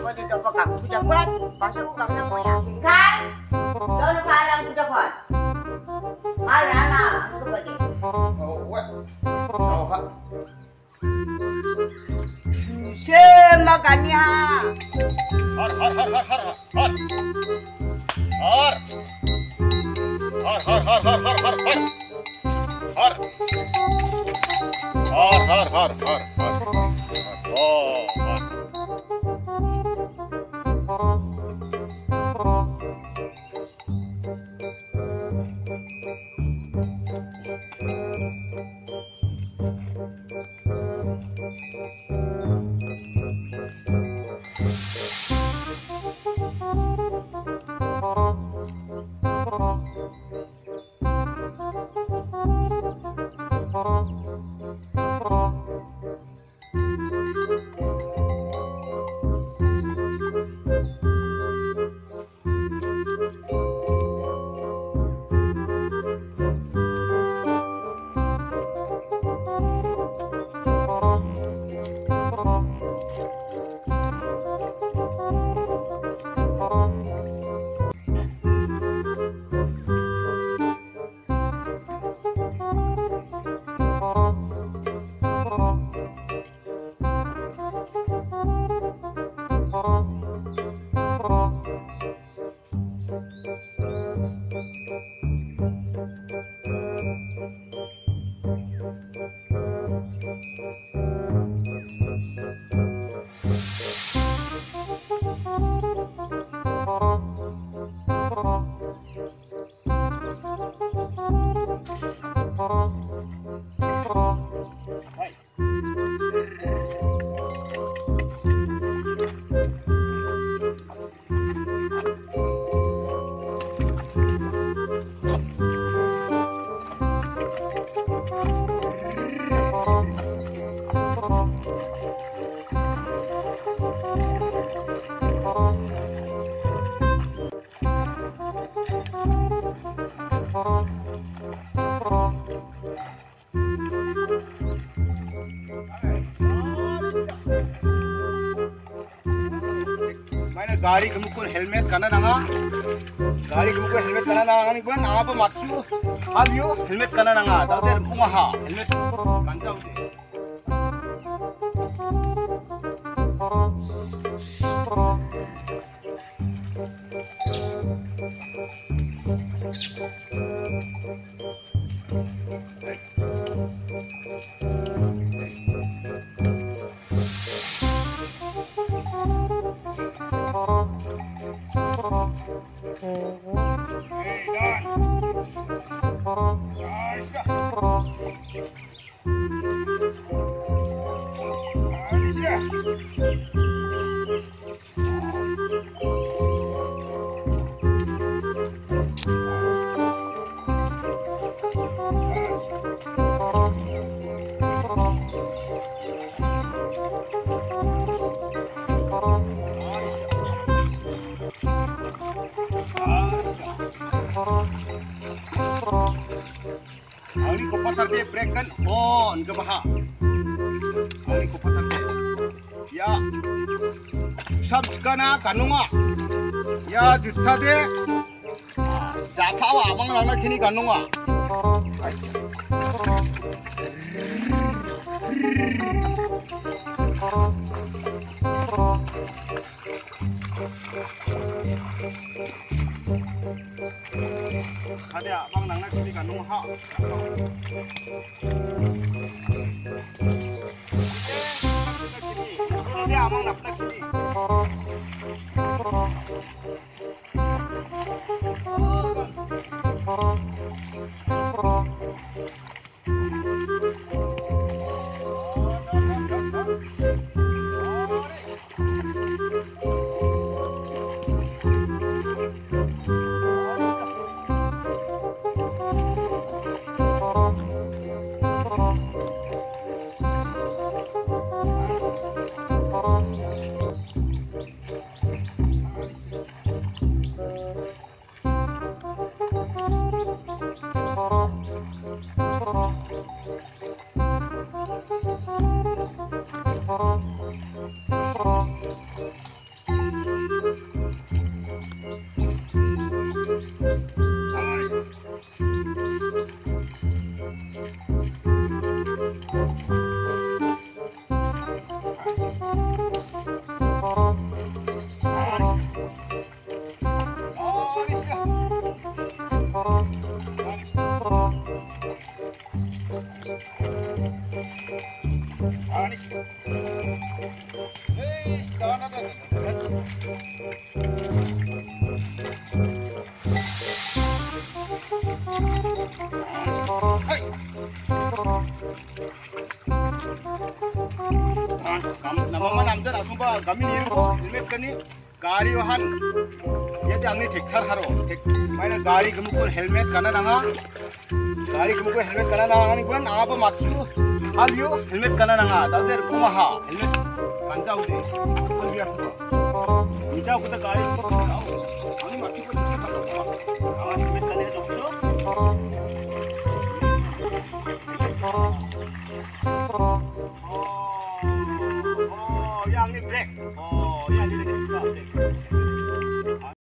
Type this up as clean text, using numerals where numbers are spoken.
Ako dito pa kang kujabat. Basta ko kang nakuyasin kan? Doon na parang kujabat. Mahal na. Ano ba dito? Oh, what? Oh, ha. Sema kanya. Har, har, har, har, har, har. Har. Har, har, har, har, har, har, har. Har. Har, har, har, har, har. Oh, har. Gari gemukul helmet kana nanga. Gari gemukul helmet kana nanga ni buan apa maksud? Hal yo helmet kana nanga. Tadi umaha helmet kanta ude. Ini ko patar de break kan on ke baha. Ini ko patar de. Ya. Sab kana kanunga. Ya jutha de. Jathawa amang lana khini kanunga. Ada abang nang nak kini kanung ha. Ada abang nak kini. आणि namaman amdan asuba kami ni helmet kani gari wahan ya jangan tractor haro mana gari gemukun helmet kana nanga gari gemukun helmet kana nanga ni bukan apa maksud hal yo helmet kana nanga dader kumaha helmet kanta ude dia ija kita gari ani maksud ko helmet kana